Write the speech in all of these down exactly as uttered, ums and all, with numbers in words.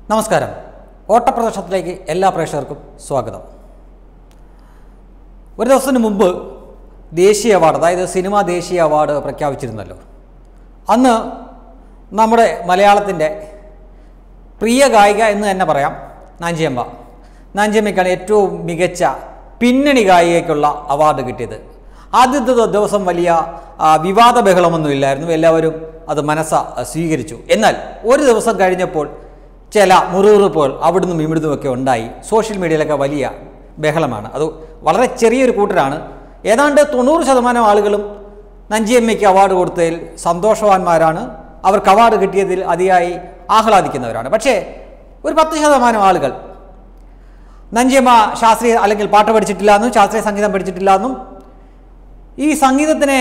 നമസ്കാരം. ഓട്ടപ്രദർശനത്തിലേക്ക് എല്ലാ പ്രേക്ഷകർക്കും സ്വാഗതം. ഒരു ദിവസത്തിന് മുമ്പ് ദേശീയ അവാർഡ്, അതായത് സിനിമാ ദേശീയ അവാർഡ് പ്രഖ്യാപിച്ചിരുന്നല്ലോ. അന്ന് നമ്മുടെ മലയാളത്തിൻ്റെ പ്രിയ ഗായിക എന്ന് തന്നെ പറയാം, നാഞ്ചിയമ്മ. നാഞ്ചിയമ്മയ്ക്കാണ് ഏറ്റവും മികച്ച പിന്നണി ഗായികയ്ക്കുള്ള അവാർഡ് കിട്ടിയത്. ആദ്യത്തെ ദിവസം വലിയ വിവാദ ബഹളമൊന്നുമില്ലായിരുന്നു, എല്ലാവരും അത് മനസ്സ സ്വീകരിച്ചു. എന്നാൽ ഒരു ദിവസം കഴിഞ്ഞപ്പോൾ ചില മുറിവുറുപ്പുകൾ അവിടുന്നും ഇവിടുന്നുമൊക്കെ ഉണ്ടായി. സോഷ്യൽ മീഡിയയിലൊക്കെ വലിയ ബഹളമാണ്. അത് വളരെ ചെറിയൊരു കൂട്ടരാണ്. ഏതാണ്ട് തൊണ്ണൂറ് ശതമാനം ആളുകളും നഞ്ചിയമ്മയ്ക്ക് അവാർഡ് കൊടുത്തതിൽ സന്തോഷവാന്മാരാണ്. അവർക്ക് അവാർഡ് കിട്ടിയതിൽ അതിയായി ആഹ്ലാദിക്കുന്നവരാണ്. പക്ഷേ ഒരു പത്ത് ശതമാനം ആളുകൾ നഞ്ചിയമ്മ ശാസ്ത്രീയ അല്ലെങ്കിൽ പാട്ട് പഠിച്ചിട്ടില്ല എന്നും ശാസ്ത്രീയ സംഗീതം പഠിച്ചിട്ടില്ല എന്നും ഈ സംഗീതത്തിനെ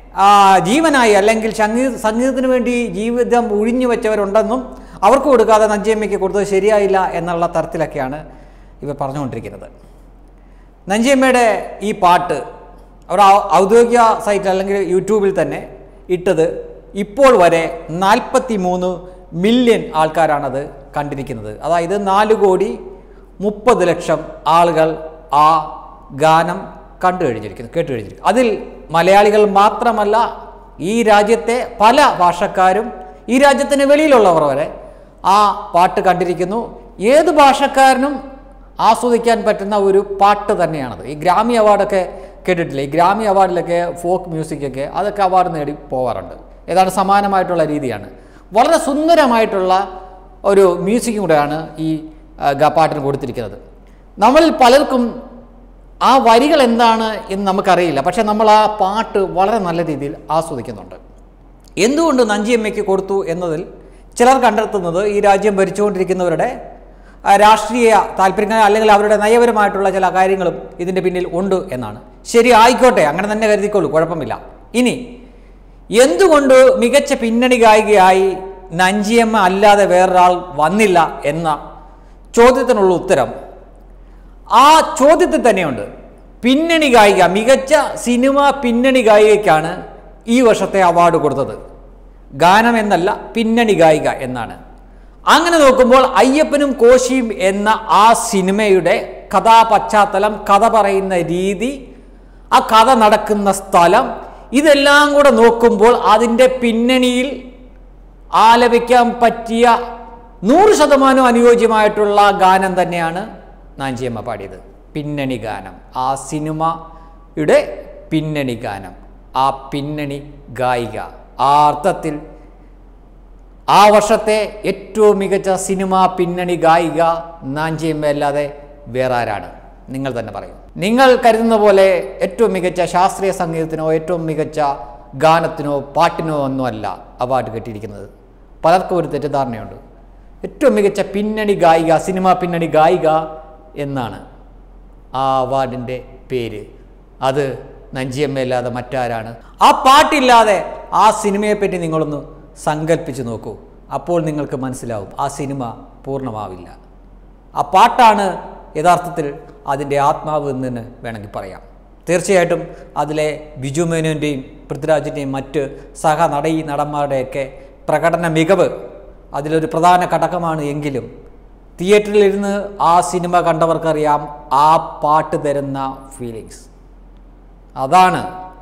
ജീവനായി അല്ലെങ്കിൽ സംഗീത സംഗീതത്തിന് വേണ്ടി ജീവിതം ഒഴിഞ്ഞു വെച്ചവരുണ്ടെന്നും അവർക്ക് കൊടുക്കാതെ നഞ്ചിയമ്മയ്ക്ക് കൊടുത്തത് ശരിയായില്ല എന്നുള്ള തരത്തിലൊക്കെയാണ് ഇവർ പറഞ്ഞുകൊണ്ടിരിക്കുന്നത്. നഞ്ചിയമ്മയുടെ ഈ പാട്ട് അവർ ഔദ്യോഗിക സൈറ്റ് അല്ലെങ്കിൽ യൂട്യൂബിൽ തന്നെ ഇട്ടത് ഇപ്പോൾ വരെ നാൽപ്പത്തി മൂന്ന് മില്യൺ ആൾക്കാരാണത് കണ്ടിരിക്കുന്നത്. അതായത് നാല് കോടി മുപ്പത് ലക്ഷം ആളുകൾ ആ ഗാനം കണ്ടു കഴിഞ്ഞിരിക്കുന്നു, കേട്ട് കഴിഞ്ഞിരിക്കുന്നു. അതിൽ മലയാളികൾ മാത്രമല്ല, ഈ രാജ്യത്തെ പല ഭാഷക്കാരും ഈ രാജ്യത്തിന് വെളിയിലുള്ളവർ വരെ ആ പാട്ട് കണ്ടിരിക്കുന്നു. ഏത് ഭാഷക്കാരനും ആസ്വദിക്കാൻ പറ്റുന്ന ഒരു പാട്ട് തന്നെയാണത്. ഈ ഗ്രാമി അവാർഡൊക്കെ കേട്ടിട്ടില്ലേ? ഈ ഗ്രാമി അവാർഡിലൊക്കെ ഫോക്ക് മ്യൂസിക്കൊക്കെ അതൊക്കെ അവാർഡ് നേടി പോവാറുണ്ട്. ഏതാണ്ട് സമാനമായിട്ടുള്ള രീതിയാണ്. വളരെ സുന്ദരമായിട്ടുള്ള ഒരു മ്യൂസിക്കും കൂടെയാണ് ഈ പാട്ടിന് കൊടുത്തിരിക്കുന്നത്. നമ്മളിൽ പലർക്കും ആ വരികൾ എന്താണ് എന്ന് നമുക്കറിയില്ല, പക്ഷേ നമ്മൾ ആ പാട്ട് വളരെ നല്ല രീതിയിൽ ആസ്വദിക്കുന്നുണ്ട്. എന്തുകൊണ്ട് നഞ്ചിയമ്മയ്ക്ക് കൊടുത്തു എന്നതിൽ ചിലർ കണ്ടെത്തുന്നത് ഈ രാജ്യം ഭരിച്ചുകൊണ്ടിരിക്കുന്നവരുടെ രാഷ്ട്രീയ താല്പര്യങ്ങൾ അല്ലെങ്കിൽ അവരുടെ നയപരമായിട്ടുള്ള ചില കാര്യങ്ങളും ഇതിൻ്റെ പിന്നിൽ ഉണ്ട് എന്നാണ്. ശരി, ആയിക്കോട്ടെ, അങ്ങനെ തന്നെ കരുതിക്കോളൂ, കുഴപ്പമില്ല. ഇനി എന്തുകൊണ്ട് മികച്ച പിന്നണി ഗായികയായി നഞ്ചിയമ്മ അല്ലാതെ വേറൊരാൾ വന്നില്ല എന്ന ചോദ്യത്തിനുള്ള ഉത്തരം ആ ചോദ്യത്തിൽ തന്നെയുണ്ട്. പിന്നണി ഗായിക, മികച്ച സിനിമ പിന്നണി ഗായികയ്ക്കാണ് ഈ വർഷത്തെ അവാർഡ് കൊടുത്തത്. ഗാനം എന്നല്ല, പിന്നണി ഗായിക എന്നാണ്. അങ്ങനെ നോക്കുമ്പോൾ അയ്യപ്പനും കോശിയും എന്ന ആ സിനിമയുടെ കഥാപശ്ചാത്തലം, കഥ പറയുന്ന രീതി, ആ കഥ നടക്കുന്ന സ്ഥലം, ഇതെല്ലാം കൂടെ നോക്കുമ്പോൾ അതിൻ്റെ പിന്നണിയിൽ ആലപിക്കാൻ പറ്റിയ നൂറ് ശതമാനം അനുയോജ്യമായിട്ടുള്ള ഗാനം തന്നെയാണ് നാഞ്ചിയമ്മ പാടിയത്. പിന്നണി ഗാനം, ആ സിനിമയുടെ പിന്നണി ഗാനം, ആ പിന്നണി ഗായിക. ആ അർത്ഥത്തിൽ ആ വർഷത്തെ ഏറ്റവും മികച്ച സിനിമ പിന്നണി ഗായിക നാഞ്ചിയമ്മ അല്ലാതെ വേറെ ആരാണ്? നിങ്ങൾ തന്നെ പറയും. നിങ്ങൾ കരുതുന്ന പോലെ ഏറ്റവും മികച്ച ശാസ്ത്രീയ സംഗീതത്തിനോ ഏറ്റവും മികച്ച ഗാനത്തിനോ പാട്ടിനോ ഒന്നുമല്ല അവാർഡ് കിട്ടിയിരിക്കുന്നത്. പലർക്കും ഒരു തെറ്റിദ്ധാരണയുണ്ട്. ഏറ്റവും മികച്ച പിന്നണി ഗായിക, സിനിമ പിന്നണി ഗായിക എന്നാണ് ആ അവാർഡിൻ്റെ പേര്. അത് നഞ്ചിയമ്മയല്ലാതെ മറ്റാരാണ്? ആ പാട്ടില്ലാതെ ആ സിനിമയെപ്പറ്റി നിങ്ങളൊന്ന് സങ്കല്പിച്ച് നോക്കൂ. അപ്പോൾ നിങ്ങൾക്ക് മനസ്സിലാവും ആ സിനിമ പൂർണ്ണമാവില്ല. ആ പാട്ടാണ് യഥാർത്ഥത്തിൽ അതിൻ്റെ ആത്മാവ് എന്ന് വേണമെങ്കിൽ പറയാം. തീർച്ചയായിട്ടും അതിലെ ബിജു മേനോൻ്റെയും പൃഥ്വിരാജിൻ്റെയും മറ്റ് സഹ നടീ നടന്മാരുടെയൊക്കെ പ്രകടന മികവ് അതിലൊരു പ്രധാന ഘടകമാണ്. എങ്കിലും തിയേറ്ററിലിരുന്ന് ആ സിനിമ കണ്ടവർക്കറിയാം ആ പാട്ട് തരുന്ന ഫീലിങ്സ്. അതാണ്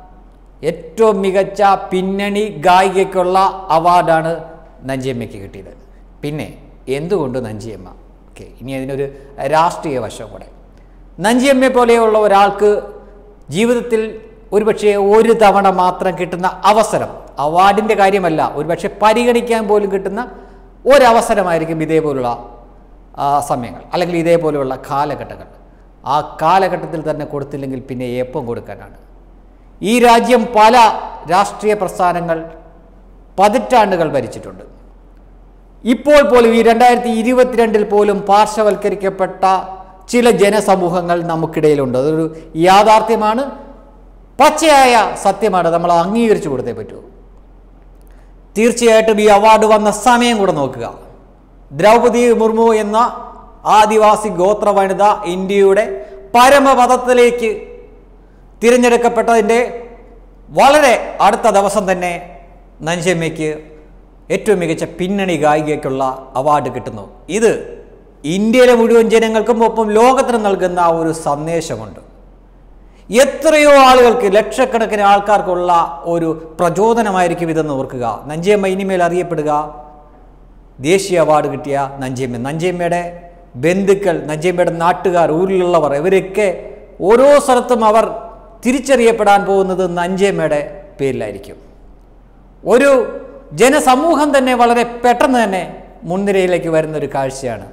ഏറ്റവും മികച്ച പിന്നണി ഗായികയ്ക്കുള്ള അവാർഡാണ് നഞ്ചിയമ്മയ്ക്ക് കിട്ടിയത്. പിന്നെ എന്തുകൊണ്ട് നഞ്ചിയമ്മ? ഓക്കെ, ഇനി അതിനൊരു രാഷ്ട്രീയ വശം കൂടെ. നഞ്ചിയമ്മയെ പോലെയുള്ള ഒരാൾക്ക് ജീവിതത്തിൽ ഒരുപക്ഷെ ഒരു തവണ മാത്രം കിട്ടുന്ന അവസരം, അവാർഡിൻ്റെ കാര്യമല്ല, ഒരുപക്ഷെ പരിഗണിക്കാൻ പോലും കിട്ടുന്ന ഒരവസരമായിരിക്കും ഇതേപോലുള്ള സമയങ്ങൾ അല്ലെങ്കിൽ ഇതേപോലെയുള്ള കാലഘട്ടങ്ങൾ. ആ കാലഘട്ടത്തിൽ തന്നെ കൊടുത്തില്ലെങ്കിൽ പിന്നെ എപ്പം കൊടുക്കാനാണ്? ഈ രാജ്യം പല രാഷ്ട്രീയ പ്രസ്ഥാനങ്ങൾ പതിറ്റാണ്ടുകൾ ഭരിച്ചിട്ടുണ്ട്. ഇപ്പോൾ പോലും ഈ രണ്ടായിരത്തി ഇരുപത്തിരണ്ടിൽ പോലും പാർശ്വവൽക്കരിക്കപ്പെട്ട ചില ജനസമൂഹങ്ങൾ നമുക്കിടയിലുണ്ട്. അതൊരു യാഥാർത്ഥ്യമാണ്, പച്ചയായ സത്യമാണ്. നമ്മൾ അംഗീകരിച്ചു കൊടുത്തേ പറ്റൂ. തീർച്ചയായിട്ടും ഈ അവാർഡ് വന്ന സമയം കൂടെ നോക്കുക. ദ്രൗപദി മുർമു എന്ന ആദിവാസി ഗോത്ര വനിത ഇന്ത്യയുടെ പരമപദത്തിലേക്ക് തിരഞ്ഞെടുക്കപ്പെട്ടതിൻ്റെ വളരെ അടുത്ത ദിവസം തന്നെ നഞ്ചിയമ്മയ്ക്ക് ഏറ്റവും മികച്ച പിന്നണി ഗായികയ്ക്കുള്ള അവാർഡ് കിട്ടുന്നു. ഇത് ഇന്ത്യയിലെ മുഴുവൻ ജനങ്ങൾക്കും ഒപ്പം ലോകത്തിന് നൽകുന്ന ഒരു സന്ദേശമുണ്ട്. എത്രയോ ആളുകൾക്ക്, ലക്ഷക്കണക്കിന് ആൾക്കാർക്കുള്ള ഒരു പ്രചോദനമായിരിക്കും ഇതെന്ന് ഓർക്കുക. നഞ്ചിയമ്മ ഇനിമേൽ അറിയപ്പെടുക ദേശീയ അവാർഡ് കിട്ടിയ നഞ്ചിയമ്മ. നഞ്ചിയമ്മയുടെ ബന്ധുക്കൾ, നഞ്ചിയമ്മയുടെ നാട്ടുകാർ, ഊരിലുള്ളവർ, ഇവരൊക്കെ ഓരോ സ്ഥലത്തും അവർ തിരിച്ചറിയപ്പെടാൻ പോകുന്നത് നഞ്ചിയമ്മയുടെ പേരിലായിരിക്കും. ഒരു ജനസമൂഹം തന്നെ വളരെ പെട്ടെന്ന് തന്നെ മുൻനിരയിലേക്ക് വരുന്നൊരു കാഴ്ചയാണ്.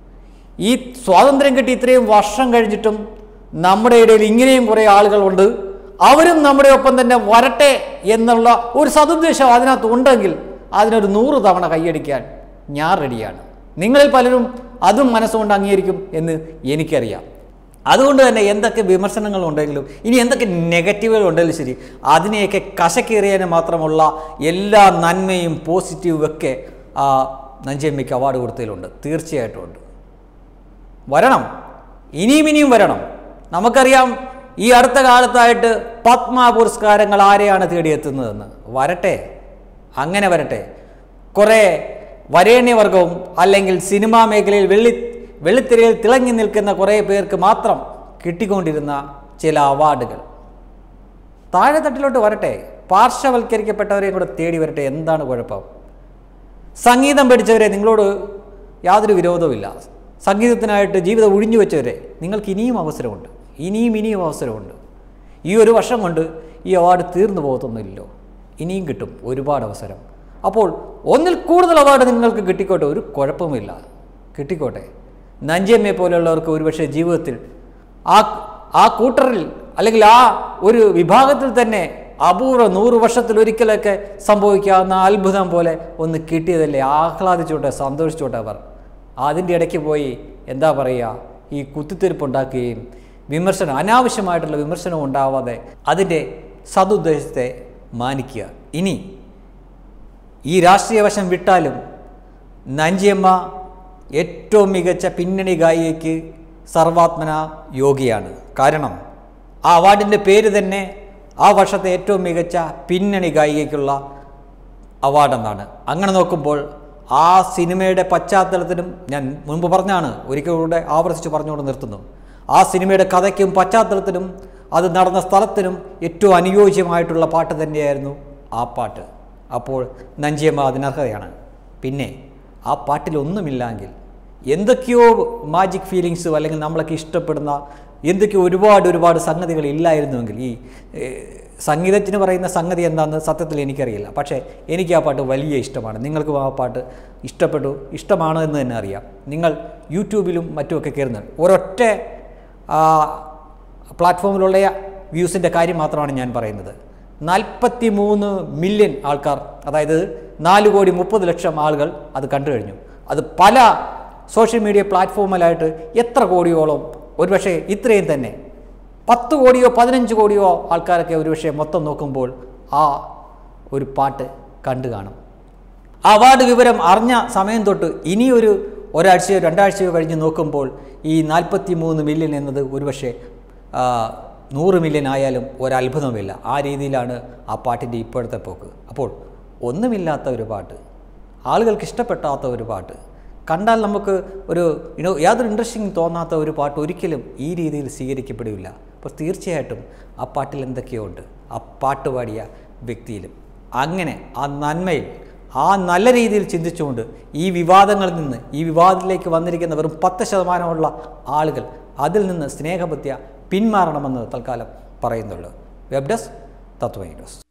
ഈ സ്വാതന്ത്ര്യം കിട്ടി ഇത്രയും വർഷം കഴിഞ്ഞിട്ടും നമ്മുടെ ഇടയിൽ ഇങ്ങനെയും കുറേ ആളുകളുണ്ട്. അവരും നമ്മുടെ ഒപ്പം തന്നെ വരട്ടെ എന്നുള്ള ഒരു സതുദ്ദേശം അതിനകത്ത് ഉണ്ടെങ്കിൽ അതിനൊരു നൂറ് തവണ കൈയടിക്കാൻ ഞാൻ റെഡിയാണ്. നിങ്ങളിൽ പലരും അതും മനസ്സുകൊണ്ട് അംഗീകരിക്കും എന്ന് എനിക്കറിയാം. അതുകൊണ്ട് തന്നെ എന്തൊക്കെ വിമർശനങ്ങളുണ്ടെങ്കിലും ഇനി എന്തൊക്കെ നെഗറ്റീവുകൾ ഉണ്ടെങ്കിലും ശരി, അതിനെയൊക്കെ കശക്കേറിയതിന് മാത്രമുള്ള എല്ലാ നന്മയും പോസിറ്റീവും ഒക്കെ ആ നഞ്ചിയമ്മയ്ക്ക് അവാർഡ് കൊടുത്തതിലുണ്ട്. തീർച്ചയായിട്ടും ഉണ്ട്. വരണം, ഇനിയും ഇനിയും വരണം. നമുക്കറിയാം ഈ അടുത്ത കാലത്തായിട്ട് പത്മ പുരസ്കാരങ്ങൾ ആരെയാണ് തേടിയെത്തുന്നതെന്ന്. വരട്ടെ, അങ്ങനെ വരട്ടെ. കുറേ വരേണ്യവർഗവും അല്ലെങ്കിൽ സിനിമാ മേഖലയിൽ വെള്ളി വെള്ളിത്തിരയിൽ തിളങ്ങി നിൽക്കുന്ന കുറേ പേർക്ക് മാത്രം കിട്ടിക്കൊണ്ടിരുന്ന ചില അവാർഡുകൾ താഴെത്തട്ടിലോട്ട് വരട്ടെ. പാർശ്വവൽക്കരിക്കപ്പെട്ടവരെയും കൂടെ തേടി വരട്ടെ. എന്താണ് കുഴപ്പം? സംഗീതം പഠിച്ചവരെ, നിങ്ങളോട് യാതൊരു വിരോധവുമില്ല. സംഗീതത്തിനായിട്ട് ജീവിതം ഒഴിഞ്ഞു വെച്ചവരെ, നിങ്ങൾക്ക് ഇനിയും അവസരമുണ്ട്. ഇനിയും ഇനിയും അവസരമുണ്ട്. ഈ ഒരു വർഷം കൊണ്ട് ഈ അവാർഡ് തീർന്നു പോകത്തൊന്നുമില്ലല്ലോ. ഇനിയും കിട്ടും ഒരുപാട് അവസരം. അപ്പോൾ ഒന്നിൽ കൂടുതൽ അവാർഡ് നിങ്ങൾക്ക് കിട്ടിക്കോട്ടെ, ഒരു കുഴപ്പമില്ല, കിട്ടിക്കോട്ടെ. നഞ്ചിയമ്മയെ പോലെയുള്ളവർക്ക് ഒരുപക്ഷെ ജീവിതത്തിൽ ആ ആ കൂട്ടറിൽ അല്ലെങ്കിൽ ആ ഒരു വിഭാഗത്തിൽ തന്നെ അപൂർവ നൂറ് വർഷത്തിൽ ഒരിക്കലൊക്കെ സംഭവിക്കാവുന്ന അത്ഭുതം പോലെ ഒന്ന് കിട്ടിയതല്ലേ. ആഹ്ലാദിച്ചോട്ടെ, സന്തോഷിച്ചോട്ടെ അവർ. അതിൻ്റെ ഇടയ്ക്ക് പോയി എന്താ പറയുക, ഈ കുത്തിത്തിരിപ്പുണ്ടാക്കുകയും വിമർശനം, അനാവശ്യമായിട്ടുള്ള വിമർശനം ഉണ്ടാവാതെ അതിൻ്റെ സതുദ്ദേശത്തെ മാനിക്കുക. ഇനി ഈ രാഷ്ട്രീയ വശം വിട്ടാലും നഞ്ചിയമ്മ ഏറ്റവും മികച്ച പിന്നണി ഗായികയ്ക്ക് സർവാത്മന യോഗ്യയാണ്. കാരണം ആ അവാർഡിൻ്റെ പേര് തന്നെ ആ വർഷത്തെ ഏറ്റവും മികച്ച പിന്നണി ഗായികയ്ക്കുള്ള അവാർഡെന്നാണ്. അങ്ങനെ നോക്കുമ്പോൾ ആ സിനിമയുടെ പശ്ചാത്തലത്തിനും, ഞാൻ മുൻപ് പറഞ്ഞാണ്, ഒരിക്കലൂടെ ആവർത്തിച്ച് പറഞ്ഞുകൊണ്ട് നിർത്തുന്നു, ആ സിനിമയുടെ കഥയ്ക്കും പശ്ചാത്തലത്തിനും അത് നടന്ന സ്ഥലത്തിനും ഏറ്റവും അനുയോജ്യമായിട്ടുള്ള പാട്ട് തന്നെയായിരുന്നു ആ പാട്ട്. അപ്പോൾ നഞ്ചിയമ്മ അതിനർഹതയാണ്. പിന്നെ ആ പാട്ടിലൊന്നുമില്ലെങ്കിൽ എന്തൊക്കെയോ മാജിക് ഫീലിങ്സ് അല്ലെങ്കിൽ നമ്മളൊക്കെ ഇഷ്ടപ്പെടുന്ന എന്തൊക്കെയോ ഒരുപാട് ഒരുപാട് സംഗതികൾ ഇല്ലായിരുന്നുവെങ്കിൽ, ഈ സംഗീതത്തിന് പറയുന്ന സംഗതി എന്താണെന്ന് സത്യത്തിൽ എനിക്കറിയില്ല. പക്ഷേ എനിക്ക് ആ പാട്ട് വലിയ ഇഷ്ടമാണ്. നിങ്ങൾക്കും ആ പാട്ട് ഇഷ്ടപ്പെട്ടു, ഇഷ്ടമാണ് എന്ന് തന്നെ അറിയാം. നിങ്ങൾ യൂട്യൂബിലും മറ്റുമൊക്കെ കയറുന്നത് ഒരൊറ്റ പ്ലാറ്റ്ഫോമിലുള്ള വ്യൂസിൻ്റെ കാര്യം മാത്രമാണ് ഞാൻ പറയുന്നത്. നാൽപ്പത്തി മൂന്ന് മില്യൺ ആൾക്കാർ, അതായത് നാല് കോടി മുപ്പത് ലക്ഷം ആളുകൾ അത് കണ്ടു കഴിഞ്ഞു. അത് പല സോഷ്യൽ മീഡിയ പ്ലാറ്റ്ഫോമിലായിട്ട് എത്ര കോടിയോളം, ഒരുപക്ഷെ ഇത്രയും തന്നെ പത്ത് കോടിയോ പതിനഞ്ച് കോടിയോ ആൾക്കാരൊക്കെ ഒരുപക്ഷെ മൊത്തം നോക്കുമ്പോൾ ആ ഒരു പാട്ട് കണ്ടു കാണും. ആ അവാർഡ് വിവരം അറിഞ്ഞ സമയം തൊട്ട് ഇനിയൊരു ഒരാഴ്ചയോ രണ്ടാഴ്ചയോ കഴിഞ്ഞ് നോക്കുമ്പോൾ ഈ നാൽപ്പത്തി മൂന്ന് മില്യൺ എന്നത് ഒരുപക്ഷെ നൂറ് മില്യൺ ആയാലും ഒരത്ഭുതമില്ല. ആ രീതിയിലാണ് ആ പാട്ടിൻ്റെ ഇപ്പോഴത്തെ പോക്ക്. അപ്പോൾ ഒന്നുമില്ലാത്ത ഒരു പാട്ട്, ആളുകൾക്ക് ഇഷ്ടപ്പെട്ടാത്ത ഒരു പാട്ട്, കണ്ടാൽ നമുക്ക് ഒരു ഇനോ യാതൊരു ഇൻട്രസ്റ്റിംഗ് തോന്നാത്ത ഒരു പാട്ട് ഒരിക്കലും ഈ രീതിയിൽ സ്വീകരിക്കപ്പെടില്ല. അപ്പോൾ തീർച്ചയായിട്ടും ആ പാട്ടിൽ എന്തൊക്കെയോ ഉണ്ട്, ആ പാട്ട് പാടിയ വ്യക്തിയിലും. അങ്ങനെ ആ നന്മയിൽ, ആ നല്ല രീതിയിൽ ചിന്തിച്ചുകൊണ്ട് ഈ വിവാദങ്ങളിൽ നിന്ന്, ഈ വിവാദത്തിലേക്ക് വന്നിരിക്കുന്ന വെറും പത്ത് ശതമാനമുള്ള ആളുകൾ അതിൽ നിന്ന് സ്നേഹബുദ്ധിയ പിന്മാറണമെന്ന് തൽക്കാലം പറയുന്നുള്ളൂ. Web desk Tatwamayi news.